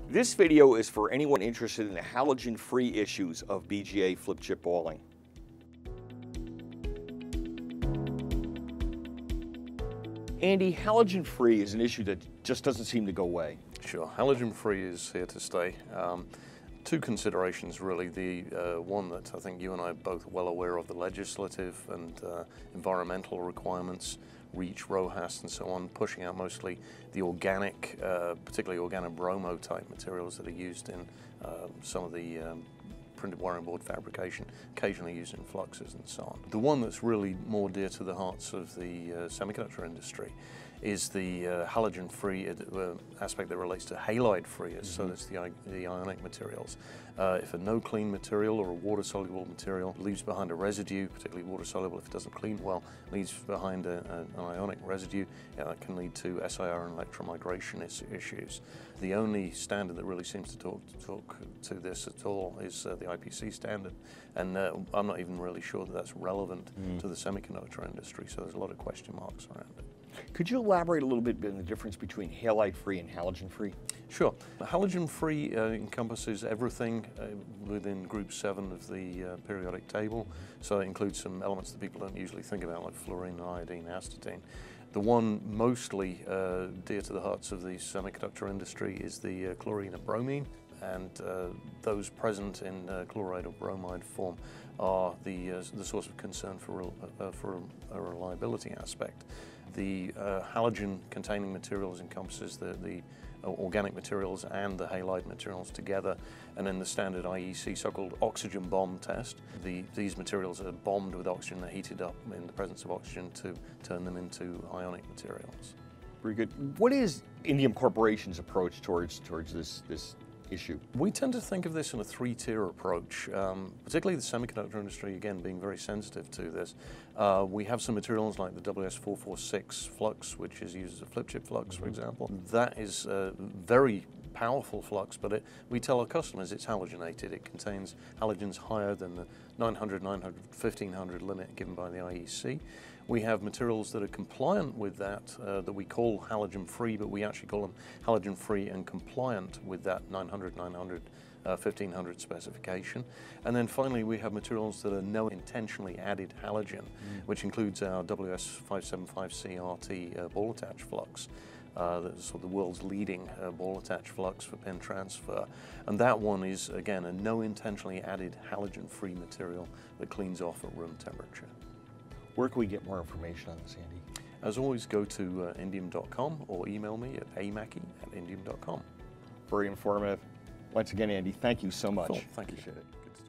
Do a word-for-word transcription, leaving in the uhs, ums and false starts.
This video is for anyone interested in the halogen-free issues of B G A flip chip balling. Andy, halogen-free is an issue that just doesn't seem to go away. Sure, halogen-free is here to stay. Um, two considerations really. The uh, one that I think you and I are both well aware of, the legislative and uh, environmental requirements, REACH, RoHS and so on, pushing out mostly the organic, uh, particularly organo bromo type materials that are used in uh, some of the um, printed wiring board fabrication, occasionally used in fluxes and so on. The one that's really more dear to the hearts of the uh, semiconductor industry is the uh, halogen-free uh, aspect that relates to halide-free, mm-hmm. so that's the, the ionic materials. Uh, if a no-clean material or a water-soluble material leaves behind a residue, particularly water-soluble if it doesn't clean well, leaves behind a, a, an ionic residue, yeah, that can lead to S I R and electromigration is, issues. The only standard that really seems to talk, talk to this at all is uh, the I P C standard, and uh, I'm not even really sure that that's relevant mm. to the semiconductor industry, so there's a lot of question marks around it. Could you elaborate a little bit on the difference between halide-free and halogen-free? Sure. Halogen-free uh, encompasses everything uh, within group seven of the uh, periodic table, so it includes some elements that people don't usually think about, like fluorine, iodine, astatine. The one mostly uh, dear to the hearts of the semiconductor industry is the uh, chlorine and bromine, and uh, those present in uh, chloride or bromide form are the, uh, the source of concern for, uh, for a reliability aspect. The uh, halogen-containing materials encompasses the, the organic materials and the halide materials together, and in the standard I E C so-called oxygen bomb test, the, these materials are bombed with oxygen, they're heated up in the presence of oxygen to turn them into ionic materials. Very good. What is Indium Corporation's approach towards, towards this, this issue? We tend to think of this in a three-tier approach, um, particularly the semiconductor industry, again, being very sensitive to this. Uh, we have some materials like the W S four forty-six flux, which is used as a flip chip flux, mm-hmm. for example. That is a very powerful flux, but it, we tell our customers it's halogenated. It contains halogens higher than the nine hundred, nine hundred, fifteen hundred limit given by the I E C. We have materials that are compliant with that, uh, that we call halogen-free, but we actually call them halogen-free and compliant with that nine hundred, nine hundred, uh, fifteen hundred specification. And then finally, we have materials that are no intentionally added halogen, mm. which includes our W S five seventy-five C R T uh, ball attach flux. Uh, that's sort of the world's leading uh, ball attach flux for pin transfer. And that one is, again, a no intentionally added halogen-free material that cleans off at room temperature. Where can we get more information on this, Andy? As always, go to uh, indium dot com or email me at a mackey at indium dot com. Very informative. Once again, Andy, thank you so much. Cool. Thank you. Appreciate it. Good to